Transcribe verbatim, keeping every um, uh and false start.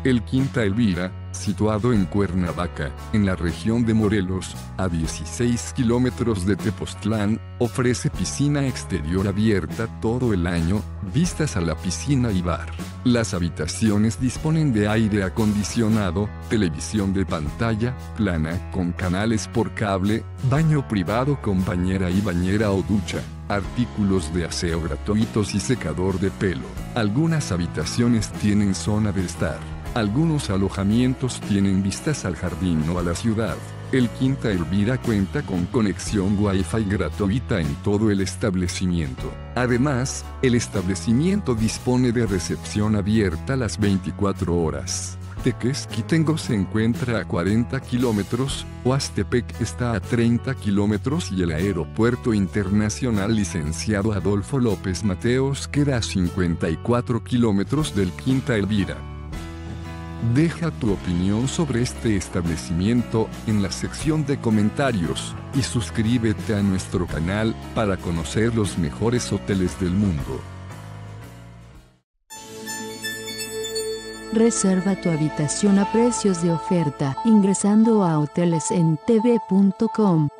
El Quinta Elvira, situado en Cuernavaca, en la región de Morelos, a dieciséis kilómetros de Tepoztlán, ofrece piscina exterior abierta todo el año, vistas a la piscina y bar. Las habitaciones disponen de aire acondicionado, televisión de pantalla plana con canales por cable, baño privado con bañera y bañera o ducha, artículos de aseo gratuitos y secador de pelo. Algunas habitaciones tienen zona de estar. Algunos alojamientos tienen vistas al jardín o a la ciudad. El Quinta Elvira cuenta con conexión Wi-Fi gratuita en todo el establecimiento. Además, el establecimiento dispone de recepción abierta las veinticuatro horas. Tequesquitengo se encuentra a cuarenta kilómetros, Oastepec está a treinta kilómetros y el Aeropuerto Internacional Licenciado Adolfo López Mateos queda a cincuenta y cuatro kilómetros del Quinta Elvira. Deja tu opinión sobre este establecimiento en la sección de comentarios y suscríbete a nuestro canal para conocer los mejores hoteles del mundo. Reserva tu habitación a precios de oferta ingresando a hoteles en t v punto com.